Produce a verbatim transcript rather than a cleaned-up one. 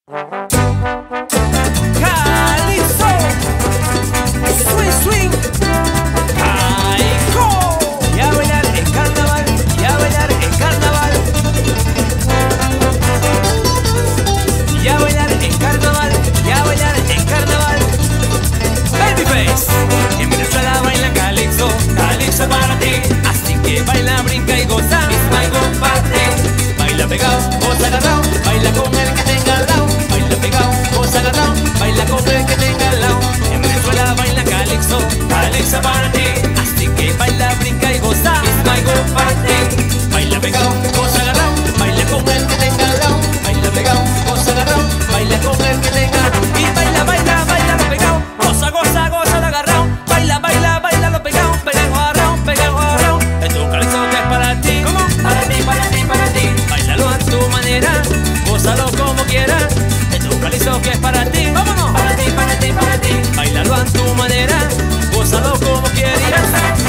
Calypso, swing, swing, caico. Y a bailar en carnaval, y a bailar en carnaval. Y a bailar en carnaval, y a bailar en carnaval. Babyface, en Venezuela baila Calypso, Calypso para ti. Así que baila, brinca y goza, es algo para ti. Baila pegado, goza agarrado, baila con el que tenga al lado. Baila pegado, goza agarrado, baila con el que tenga al lado. En Venezuela baila Calypso, Calypso para ti. Así que baila, brinca y goza, es algo para ti. Baila pegado, goza agarrado, baila con el que tenga al lado. Baila pegado, goza agarrado, baila con el que tenga. Y baila, baila, baila lo pegado, goza, goza, goza lo agarrado. Baila, baila, baila lo pegado, pegado agarrado, pegado agarrado. Es un Calypso que es para ti, ¿cómo? Para ti, para ti, para ti. Bailalo a tu manera, gózalo como quieras. Es un Calypso que es para ti, vámonos. Para ti, para ti, para ti. Bailalo a tu manera, gózalo como quieras.